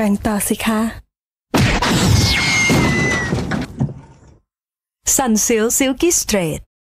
ว่งต่อสิคะ Sunsilk Silky Straight